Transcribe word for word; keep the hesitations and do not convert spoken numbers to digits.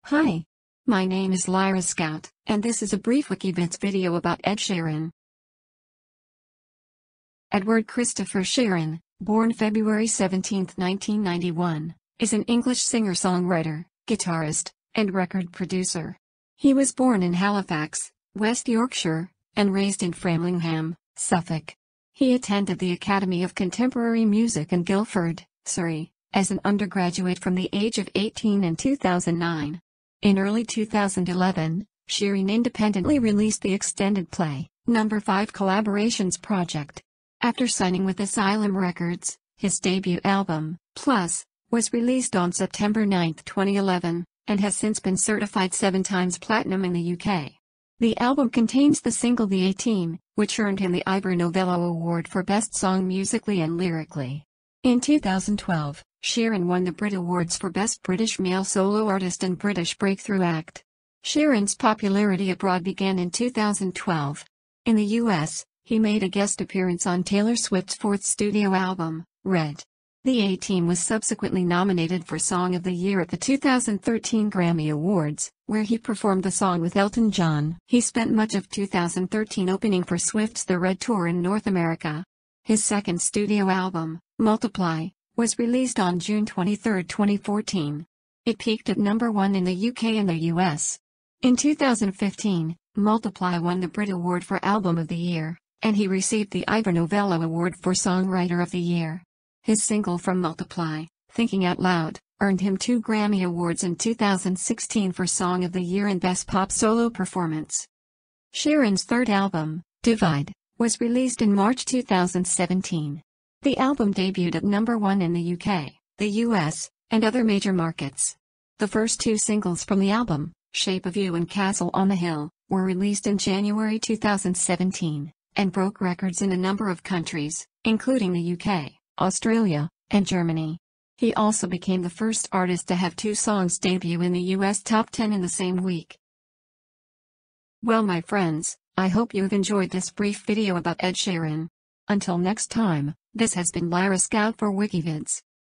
Hi, my name is Lyra Scout, and this is a brief Wikibits video about Ed Sheeran. Edward Christopher Sheeran, born February seventeenth nineteen ninety-one, is an English singer-songwriter, guitarist, and record producer. He was born in Halifax, West Yorkshire, and raised in Framlingham, Suffolk. He attended the Academy of Contemporary Music in Guildford, Surrey, as an undergraduate from the age of eighteen in two thousand nine. In early two thousand eleven, Sheeran independently released the extended play, Number five Collaborations Project. After signing with Asylum Records, his debut album, Plus, was released on September ninth twenty eleven, and has since been certified seven times platinum in the U K. The album contains the single The A-Team, which earned him the Ivor Novello Award for Best Song Musically and Lyrically. In two thousand twelve, Sheeran won the Brit Awards for Best British Male Solo Artist and British Breakthrough Act. Sheeran's popularity abroad began in two thousand twelve. In the U S, he made a guest appearance on Taylor Swift's fourth studio album, Red. The A-Team was subsequently nominated for Song of the Year at the two thousand thirteen Grammy Awards, where he performed the song with Elton John. He spent much of two thousand thirteen opening for Swift's The Red Tour in North America. His second studio album, Multiply, was released on June twenty-third twenty fourteen. It peaked at number one in the U K and the U S. In two thousand fifteen, Multiply won the Brit Award for Album of the Year, and he received the Ivor Novello Award for Songwriter of the Year. His single from Multiply, Thinking Out Loud, earned him two Grammy Awards in two thousand sixteen for Song of the Year and Best Pop Solo Performance. Sheeran's third album, Divide, was released in March two thousand seventeen. The album debuted at number one in the U K, the U S, and other major markets. The first two singles from the album, Shape of You and Castle on the Hill, were released in January two thousand seventeen, and broke records in a number of countries, including the U K, Australia, and Germany. He also became the first artist to have two songs debut in the U S top ten in the same week. Well, my friends, I hope you've enjoyed this brief video about Ed Sheeran. Until next time, this has been Lyra Scout for Wikibits.